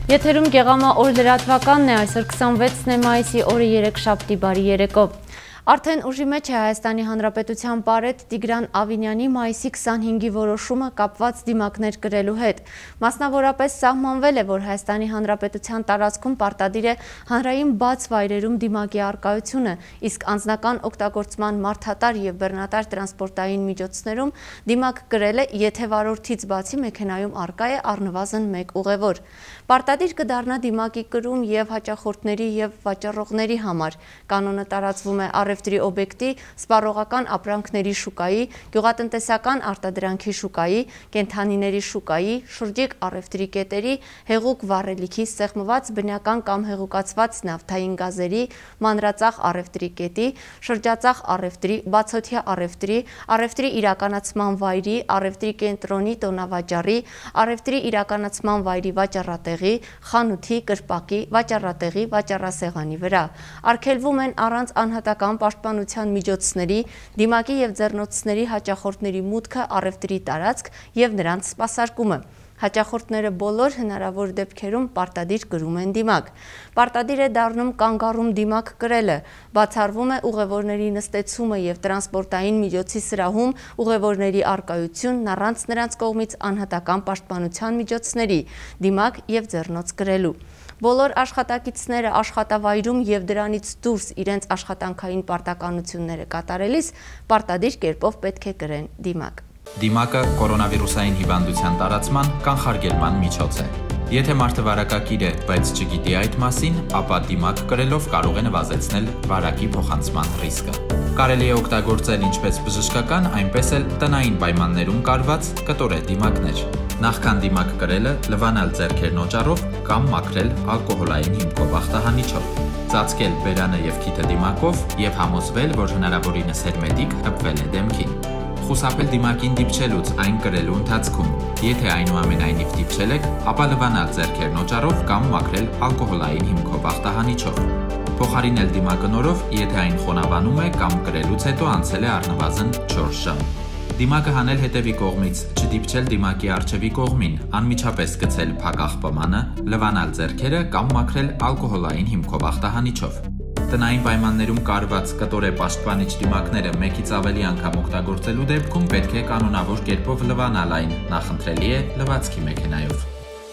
Եթերում գեղամա օր լրատվականն է, այսօր 26 մայիսի օրը երեքշաբթի բարի երեկո։ Արդեն ուժի մեջ է Հայաստանի Հանրապետության Պարետ Տիգրան Ավինյանի մայիսի 25-ի որոշումը կապված դիմակներ կրելու հետ։ Մասնավորապես սահմանվել է, որ Հայաստանի Հանրապետության տարածքում պարտադիր է հանրային բաց վայրերում դիմակի առկայությունը, իսկ անձնական օգտագործման մարդատար և բեռնատար տրանսպորտային միջոցներում դիմակ կրելը, եթե վարորդից բացի մեքենայում առկա է առնվազն մեկ ուղևոր։ Պարտադիր կդառնա դիմակի կրում և հաճախորդների և վաճառողների համար։ Կանոնը տարածվում է առևտրի օբյեկտի, սպառողական ապրանքների շուկայի, գյուղատնտեսական արտադրանքի շուկայի, կենդանիների շուկայի, շրջիկ առևտրի կետերի, հեղուկ վառելիքի, սեղմված բնական կամ հեղուկացված նավթային գազերի, մանրածախ առևտրի կետի, շրջածախ առևտրի, բացօթյա առևտրի, առևտրի իրականացման վայրի, առևտրի կենտրոնի տոնավաճառի, առևտրի իրականացման վայրի վաճառատեղի, խանութի, կրպակի, վաճառատեղի, վաճառասեղանի վրա։ Արգելվում են առանց անհատական պաշտպանության միջոցների, դիմակի և ձեռնոցների հաճախորդների մուտքը առևտրի տարածք և նրանց սպասարկումը։ Հաճախորդները բոլոր հնարավոր դեպքերում պարտադիր կրում են դիմակ։ Պարտադիր է դառնում կանգառում դիմակ կրելը, բացառվում է ուղևորների նստեցումը և տրանսպորտային միջոցի սրահում ուղևորների առկայությունն առանց նրանց կողմից անհատական պաշտպանության միջոցների, դիմակ և ձեռնոց կրելու։ Բոլոր աշխատակիցները աշխատավայրում և դրանից դուրս իրենց աշխատանքային պարտականությունները կատարելիս պարտադիր կերպով պետք է կրեն դիմակ։ Դիմակը կորոնավիրուսային հիվանդության տարածման կանխարգելման միջոց է։ Եթե մարդը վարակակիր է, բայց չգիտի այդ մասին, ապա դիմակ կրելով կարող է նվազեցնել վարակի փոխանցման ռիսկը։ Կարելի է օգտագործել ինչպես բժշկական, այնպես էլ տնային պայմաններում կարված կտորե դիմակներ։ Նախքան դիմակ կրելը լվանալ ձեռքերն օճառով կամ մաքրել ալկոհոլային հիմքով ախտահանիչով, ծածկել բերանը և քիթը դիմակով և համոզվել, որ հնարավորինս հերմետիկ հպվել է դեմքին։ Խուսափել դիմակին դիպչելուց այն կրելու ընթացքում։ Եթե այնուամենայնիվ դիպչել եք, ապա լվանալ ձեռքերն օճառով կամ մաքրել ալկոհոլային հիմքով ախտահանիչով։ Փոխարինել դիմակը նորով, եթե այն խոնավանում է կամ կրելուց հետո անցել է առնվազն 4 ժամ։ Դիմակը հանել հետևի կողմից, չդիպչել դիմակի առջևի կողմին, անմիջապես գցել փակ աղբամանը, լվանալ ձեռքերը կամ մաքրել ալկոհոլային հիմքով ախտահանիչով։ Տնային պայմաններում կարված կտորե պաշտպանիչ դիմակները մեկից ավելի անգամ օգտագործելու դեպքում պետք է կանոնավոր կերպով լվանալ այն, նախընտրելի է լվացքի մեքենայով։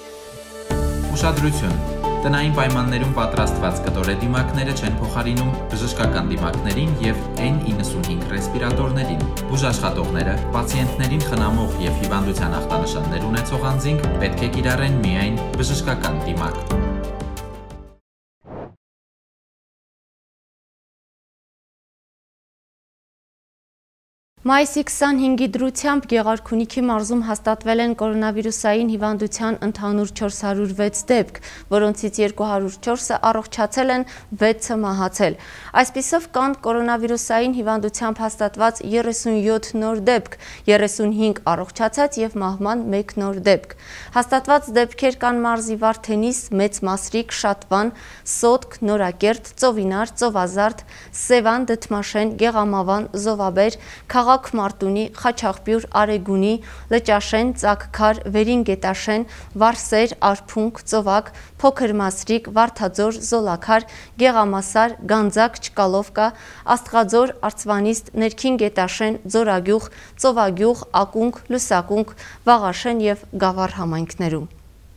Ուշադրություն. Տնային պայմաններում պատրաստված կտորե դիմակները չեն փոխարինում բժշկական դիմակներին և N95 ռեսպիրատորներին։ Բուժաշխատողները պացիենտներին խնամող և հիվանդության ախտանշաններ ունեցող անձինք պետք է կիրառեն միայն բժշկական դիմակ։ Մայիսի 25-ի դրությամբ Գեղարքունիքի մարզում հաստատվել են կորոնավիրուսային հիվանդության ընդհանուր 406 դեպք, որոնցից 204-ը առողջացել են, 6-ը մահացել։ Այսպիսով կան կորոնավիրուսային հիվանդությամբ հաստատված 37 նոր դեպք, 35 առողջացած և մահվան 1 նոր դեպք։ Հաստատված դեպքեր կան մարզի Վարդենիս, Մեծ Մասրիկ, Շատվան, Սոտք, Նորակերտ, Ծովինար, Ծովազարդ, Սևան, Դդմաշեն, Գեղամավան, Զովաբեր, Քաղաք Մարտունի, Խաչաղբյուր, Արեգունի, Լճաշեն, Ծակքար, Վերին Գետաշեն, Վարսեր, Արփունք, Ծովակ, Փոքր Մասրիկ, Վարդաձոր, Զոլաքար, Գեղամասար, Գանձակ, Չկալովկա, Աստղաձոր, Արծվանիստ, Ներքին Գետաշեն, Ձորագյուղ, Ծովագյուղ, Ակունք, Լուսակունք, Վաղաշեն և Գավառ համայնքներում։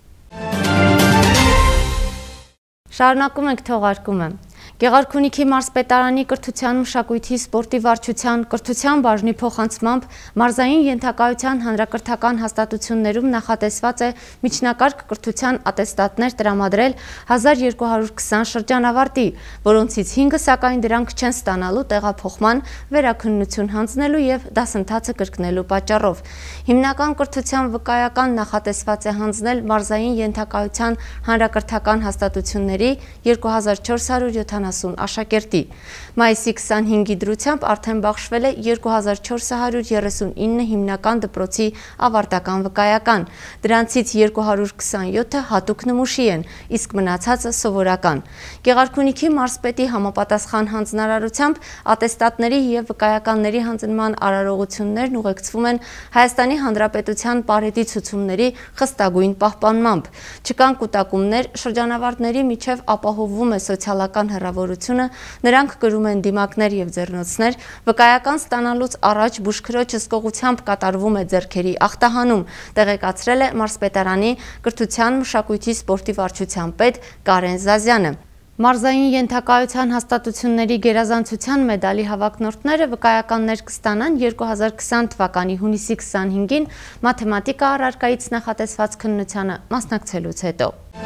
Շարունակում ենք թողարկումը։ Գեղարքունիքի մարզպետարանի կրթության, մշակույթի, սպորտի վարչության, կրթության բաժնի փոխանցմամբ մարզային ենթակայության հանրակրթական հաստատություններում նախատեսված է միջնակարգ կրթության ատեստատներ տրամադրել 1220 շրջանավարտի, որոնցից 5-ը սակայն դրանք չեն ստանալու տեղափոխման, վերաքննություն հանձնելու և դասընթացը կրկնելու պատճառով։ Հիմնական կրթության վկայական նախատեսված է հանձնել մարզային ենթակայության հանրակրթական հաստատությունների 2470 70 աշակերտի։ Մայիսի 25-ի դրությամբ արդեն բաշխվել է 2439 հիմնական դպրոցի ավարտական վկայական, դրանցից 227-ը հատուկ նմուշի են, իսկ մնացածը սովորական։ Գեղարքունիքի մարզպետի համապատասխան հանձնարարությամբ ատեստատների և վկայականների հանձնման արարողություններն ուղեկցվում են Հայաստանի Հանրապետության պարետի ցուցումների խստագույն պահպանմամբ։ Չկան կուտակումներ, շրջանավարտների միջև ապահովվում է սոցիալական հեռավորությունը, նրանք կրում են դիմակներ և ձեռնոցներ, վկայական ստանալուց առաջ բուժքրոջ հսկողությամբ կատարվում է ձեռքերի ախտահանում, տեղեկացրել է մարզպետարանի կրթության, մշակույթի, սպորտի վարչության պետ Կարեն Զազյանը։ Մարզային ենթակայության հաստատությունների գերազանցության մեդալի հավակնորդները վկայականներ կստանան 2020 թվականի հունիսի 25-ին մաթեմատիկա առարկայից նախատեսված քննությանը մասնակցելուց հետո։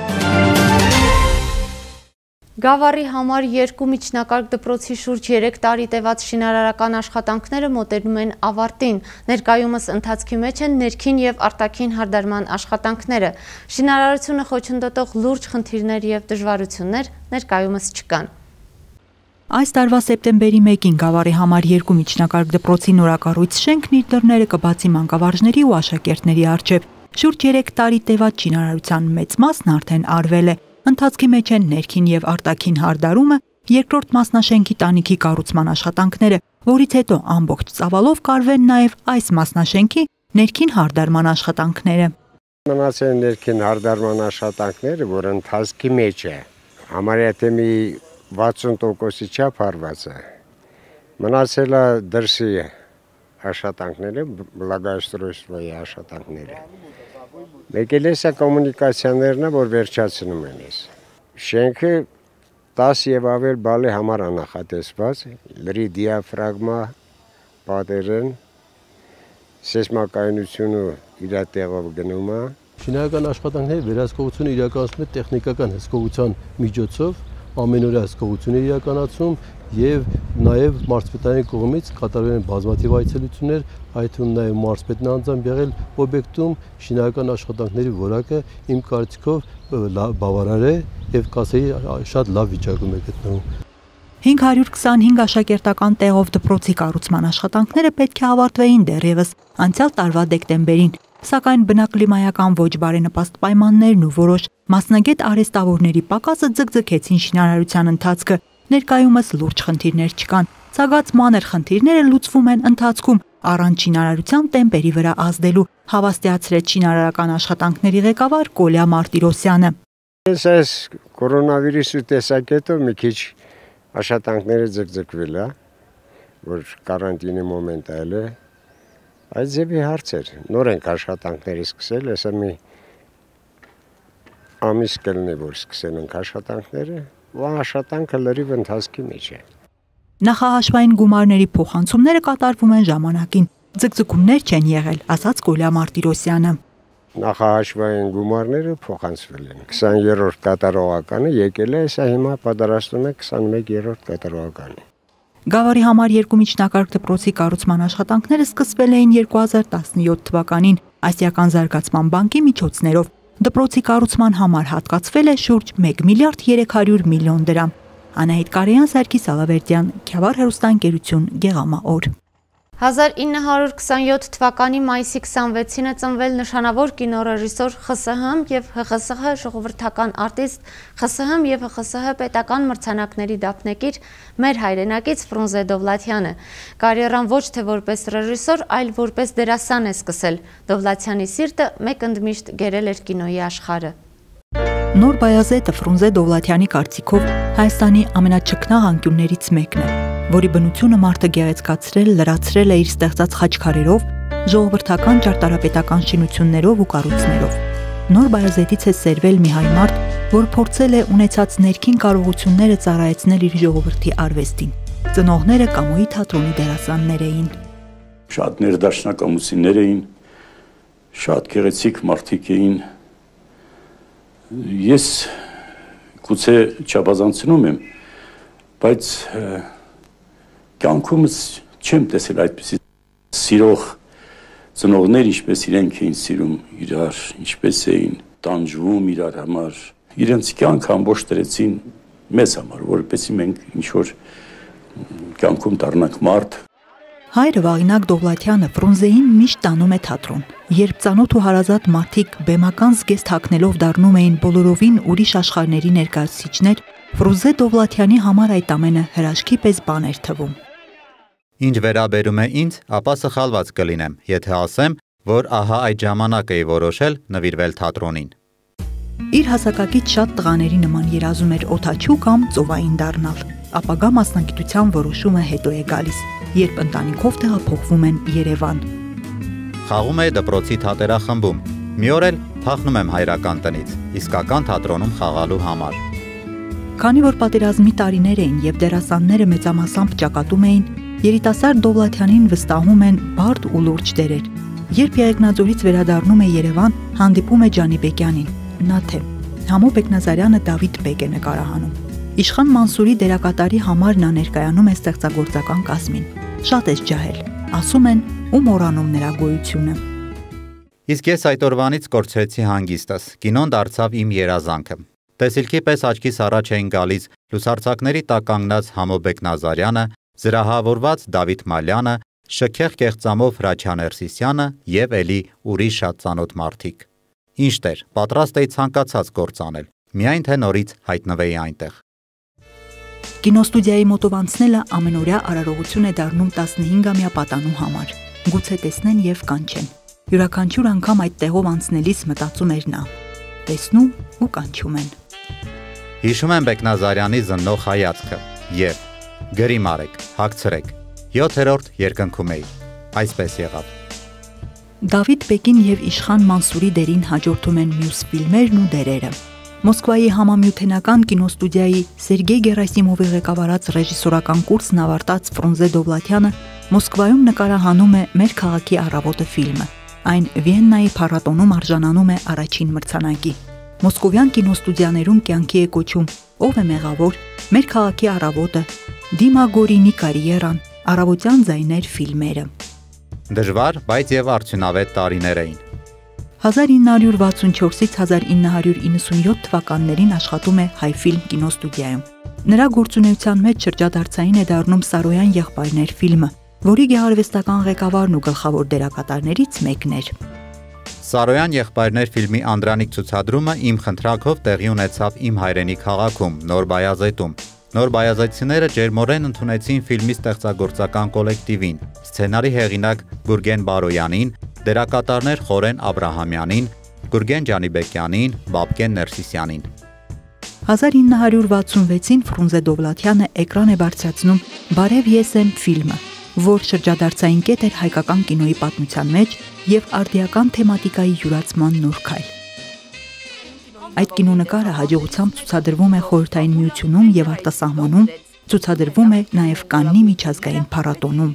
Գավառի համար 2 միջնակարգ դպրոցի շուրջ 3 տարի տևած շինարարական աշխատանքները մոտենում են ավարտին։ Ներկայումս ընթացքի մեջ են ներքին և արտաքին հարդարման աշխատանքները։ Շինարարությունը խոչընդոտող լուրջ խնդիրներ և դժվարություններ ներկայումս չկան։ Այս տարվա սեպտեմբերի 1-ին Գավառի համար 2 միջնակարգ դպրոցի նորակառույց շենքն իր դռները կբացի մանկավարժների ու աշակերտների առջև։ Շուրջ 3 տարի տևած շինարարության մեծ մասն արդեն արվել է։ Ընթացքի մեջ են ներքին և արտաքին հարդարումը, երկրորդ մասնաշենքի տանիքի կառուցման աշխատանքները, որից հետո ամբողջ ծավալով կարվեն նաև այս մասնաշենքի ներքին հարդարման աշխատանքները։ Մնացել ներքին հարդարման աշխատանքները, որ ընթացքի մեջ է, համարյա թե մի 60%-ի չափ արված է։ Մնացել է դրսի աշխատանքները, բլագաստրոյստվայի աշխատանքները։ Եկել է սա կոմունիկացիաներն է, որ վերջացնում են ես։ Շենքը 10 և ավել բալի համար է նախատեսված, լրի դիաֆրագմա պատերն, սեյսմակայունությունը իր տեղով գնում է։ Շինարարական աշխատանքների վերահսկողությունը իրականացնում է տեխնիկական հսկողության միջոցով, ամենօրյա հսկողություն է իրականացում եւ նաեւ մարզպետարանի կողմից կատարվել են բազմաթիվ այցելություններ, այդ թվում նաեւ մարզպետն անձամբ եղել օբյեկտում, շինարարական աշխատանքների որակը իմ կարծիքով բավարար է եւ կասեի շատ լավ վիճակում է գտնվում։ 525 աշակերտական տեղով դպրոցի կառուցման աշխատանքները պետք է ավարտվեին դեռևս անցյալ տարվա դեկտեմբերին, սակայն բնակլիմայական ոչ բարենպաստ պայմաններն ու որոշ մասնագետ արհեստավորների պակասը ձգձգեցին շինարարության ընթացքը։ Ներկայումս լուրջ խնդիրներ չկան, ցագած մանր խնդիրները լուծվում են ընթացքում առանց շինարարության տեմպերի վրա ազդելու, հավաստիացրեց շինարարական աշխատանքների ղեկավար Կոլյա Մարտիրոսյանը։ Այս կորոնավիրուսի տեսակետով մի քիչ աշխատանքները ձգձգվել է, որ կարանտինի մոմենտ այլ է, այդ ձևի հարցեր, նոր ենք աշխատանքները սկսել, հեսա մի ամիս կլնի, որ սկսել ենք աշխատանքները, ու աշխատանքը լրիվ ընթացքի մեջ է։ Նախահաշվային գումարների փոխանցումները կատարվում են ժամանակին, ձգձգումներ չեն եղել, ասաց Կոլյա Մարտիրոսյանը։ Նախահաշվային գումարները փոխանցվել են, 20-րդ կատարողականը եկել է, հեսա հիմա պատրաստում է 21-րդ կատարողականը։ Գավառի համար 2 միջնակարգ դպրոցի կառուցման աշխատանքները սկսվել էին 2017 թվականին Ասիական զարգացման բանկի միջոցներով։ Դպրոցի կառուցման համար հատկացվել է շուրջ 1 միլիարդ 300 միլիոն դրամ։ Անահիտ Կարեյան, Սարգիս Ալավերդյան, Քյավառ հեռուստաընկերություն, Գեղամա օր։ 1927 թվականի մայիսի 26-ին է ծնվել նշանավոր կինոռեժիսոր ԽՍՀՄ և ՀԽՍՀ ժողովրդական արտիստ, ԽՍՀՄ և ՀԽՍՀ պետական մրցանակների դափնեկիր մեր հայրենակից Ֆրունզե Դովլաթյանը։ Կարիերան ոչ թե որպես ռեժիսոր, այլ որպես դերասան է սկսել։ Դովլաթյանի սիրտը մեկ ընդմիշտ գերել էր կինոյի աշխարհը։ Նոր Բայազետը Ֆրունզե Դովլաթյանի կարծիքով Հայաստանի ամենաչքնաղ անկյուններից մեկն է, որի բնությունը մարդը գեղեցկացրել, լրացրել է իր ստեղծած խաչքարերով, ժողովրդական ճարտարապետական շինություններով ու կառույցներով։ Նոր Բայազետից է սերվել մի հայ մարդ, որ փորձել է ունեցած ներքին կարողությունները ծառայեցնել իր ժողովրդի արվեստին։ Ծնողները Կամոյի թատրոնի դերասաններ էին։ Շատ ներդաշնակամություններ էին, շատ գեղեցիկ մարդիկ էին։ Ես գուցե չաբազանցնում եմ, բայց կյանքումս չեմ տեսել այդպիսի սիրող ծնողներ, ինչպես իրենք էին սիրում իրար, ինչպես էին տանջվում իրար համար։ Իրենց կյանքը ամբողջ դրեցին մեզ համար, որպեսզի մենք ինչ-որ կյանքում դառնանք մարդ։ Հայրը Վաղինակ Դովլաթյանը Ֆրունզեին միշտ տանում է թատրոն։ Երբ ծանոթ ու հարազատ մարդիկ բեմական զգեստ հագնելով դառնում էին բոլորովին ուրիշ աշխարհների ներկայացուցիչներ, Ֆրունզե Դովլաթյանի համար այդ ամենը հրաշքի պես բան էր թվում։ Ինչ վերաբերում է ինձ, ապա սխալված կլինեմ, եթե ասեմ, որ ահա այդ ժամանակ էի որոշել նվիրվել թատրոնին։ Իր հասակակից շատ տղաների նման երազում էր օդաչու կամ ծովային դառնալ, ապագա մասնագիտության որոշումը հետո է գալիս, երբ ընտանիքով տեղափոխվում են Երևան։ Խաղում էի դպրոցի թատերախմբում, մի օր էլ փախնում եմ հայրական տնից, իսկական թատրոնում խաղալու համար։ Քանի որ պատերազմի տարիներ էին եւ դերասանները մեծամասամբ ճակատում էին, երիտասարդ Դովլաթյանին վստահում են բարդ ու լուրջ դերեր։ Երբ Եղեգնաձորից վերադառնում է Երևան, հանդիպում է Ջանիբեկյանին, նա թե Համո Բեկնազարյանը Դավիթ Բեկ է նկարահանում։ Իշխան Մանսուրի դերակատարի համար նա ներկայանում է ստեղծագործական կազմին։ Շատ է ջահել, ասում են ու մոռանում նրա գոյությունը։ Իսկ ես այդ օրվանից կորցրեցի հանգիստս, կինոն դարձավ իմ երազանքը։ Տեսիլքի պես աչքիս առաջ էին գալիս լուսարձակների տակ կանգնած Համո Բեկնազարյանը, զրահավորված Դավիթ Մալյանը, շքեղ կեղծամով Հրաչյա Ներսիսյանը եւ էլի ուրիշ շատ ծանոթ մարդիկ։ Ինչ դեր, պատրաստ էի ցանկացած գործ անել, միայն թե նորից հայտնվեի այնտեղ։ Կինոստուդիայի մոտով անցնելը ամենօրյա արարողություն է դառնում 15-ամյա պատանու համար։ Գուցե տեսնեն եւ կանչեն։ Յուրաքանչյուր անգամ այդ տեղով անցնելիս մտածում էր նա. տեսնում ու կանչում են։ Հիշում եմ Բեկնազարյանի զննող հայացքը եւ գրիմ արեք, հագցրեք։ 7-րդ երկնքում էի։ Այսպես եղավ։ Դավիթ Բեկին եւ Իշխան Մանսուրի դերին հաջորդում են մյուս ֆիլմերն ու դերերը։ Մոսկվայի համամիութենական կինոստուդիայի Սերգեյ Գերասիմովի ղեկավարած ռեժիսորական կուրսն ավարտած Ֆրունզե Դովլաթյանը Մոսկվայում նկարահանում է Մեր քաղաքի առավոտը ֆիլմը։ Այն Վիեննայի փառատոնում արժանանում է առաջին մրցանակի։ Մոսկովյան կինոստուդիաներում կյանքի է կոչում Ով է մեղավոր, Մեր քաղաքի առավոտը, Դիմա Գորինի կարիերան, Առավոտյան ձայներ ֆիլմերը։ Դժվար, բայց եւ արդյունավետ տարիներ էին։ 1964-ից 1997 թվականներին աշխատում է Հայֆիլմ կինոստուդիայում։ Նրա գործունեության մեջ շրջադարձային է դառնում Սարոյան եղբայրներ ֆիլմը, որի գեղարվեստական ղեկավարն ու գլխավոր դերակատարներից մեկն էր։ Սարոյան եղբայրներ ֆիլմի Անդրանիկ ցուցադրումը իմ խնդրանքով տեղի ունեցավ իմ հայրենի քաղաքում, Նոր Բայազետում։ Նոր Բայազետցիները ջերմորեն ընդունեցին ֆիլմի ստեղծագործական կոլեկտիվին, սցենարի հեղինակ Գուրգեն Բարոյանին, դերակատարներ Խորեն Աբրահամյանին, Գուրգեն Ջանիբեկյանին, Բաբկեն Ներսիսյանին։ 1966-ին Ֆրունզե Դովլաթյանը էկրան է բարձրացնում Բարև ես եմ ֆիլմը, որ շրջադարձային կետ էր հայկական կինոյի պատմության մեջ եւ արդիական թեմատիկայի յուրացման նոր քայլ։ Այդ կինոնկարը հաջողությամբ ցուցադրվում է Խորհրդային Միությունում եւ արտասահմանում, ցուցադրվում է նաեւ Կաննի միջազգային փառատոնում։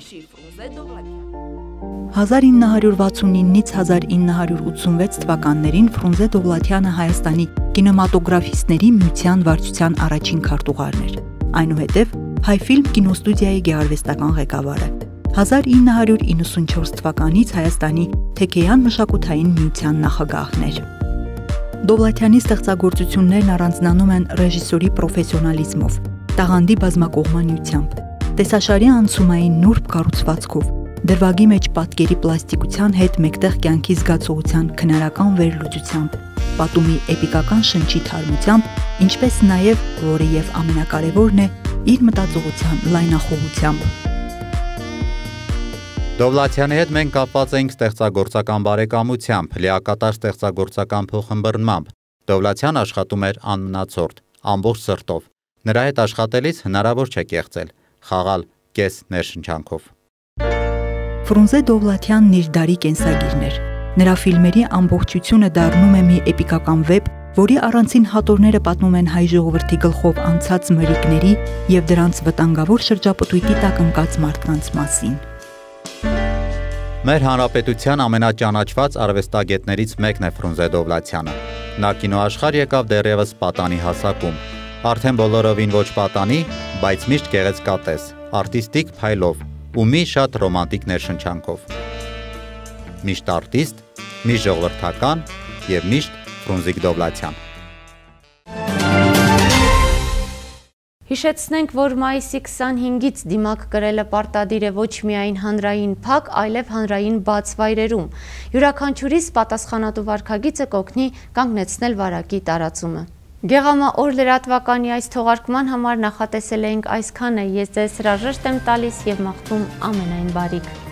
1969-ից 1986 թվականներին Ֆրունզե Դովլաթյանը Հայաստանի կինեմատոգրաֆիստների միության վարչության առաջին քարտուղարն էր, այնուհետև Հայֆիլմ կինոստուդիայի գեղարվեստական ղեկավարը։ 1994 թվականից Հայաստանի Թեքեյան մշակութային միության նախագահն էր։ Դովլաթյանի ստեղծագործություններն առանձնանում են ռեժիսորի պրոֆեսիոնալիզմով, տաղանդի բազմակողմանությամբ, տեսաշարի անցումային նուրբ կառուցվածքով, դրվագի մեջ պատկերի պլաստիկության հետ մեկտեղ կյանքի զգացողության քնարական վերլուծությամբ, պատումի էպիկական շնչի թարմությամբ, ինչպես նաև, որը եւ ամենակարևորն է, իր մտածողության լայնախոհությամբ։ Դովլաթյանի հետ մենք կապված էինք ստեղծագործական բարեկամությամբ, լիակատար ստեղծագործական փոխըմբռնմամբ։ Դովլաթյանը աշխատում էր անմնացորդ, ամբողջ սրտով։ Նրա հետ աշխատելիս հնարավոր չէ կեղծել, խաղալ կես ներշնչանքով։ Ֆրունզե Դովլաթյանն իր դարի կենսագիրն էր։ Նրա ֆիլմերի ամբողջությունը դառնում է մի էպիկական վեպ, որի առանցին հատորները պատմում են հայ ժողովրդի գլխով անցած մրրիկների եւ դրանց վտանգավոր շրջապտույտի տակ ընկած մարդկանց մասին։ Մեր հանրապետության ամենաճանաչված արվեստագետներից մեկն է Ֆրունզե Դովլաթյանը։ Նա կինոաշխարհ եկավ դեռևս պատանի հասակում։ Արդեն բոլորովին ոչ պատանի, բայց միշտ գեղեցկատես, արտիստիկ փայլով ու մի շատ ռոմանտիկ ներշնչանքով։ Միշտ արտիստ, միշտ ժողովրդական եւ միշտ Ֆրունզիկ Դովլաթյան։ Հիշեցնենք, որ մայիսի 25-ից դիմակ կրելը պարտադիր է ոչ միայն հանրային փակ, այլև հանրային բաց վայրերում։ Յուրաքանչյուրիս պատասխանատու վարքագիծը կօգնի կանգնեցնել վարակի տարածումը։ Գեղամա օր լրատվականի այս թողարկման համար նախատեսել էինք այսքանը։ Ես ձեզ հրաժեշտ եմ տալիս եւ մաղթում ամենայն բարիք։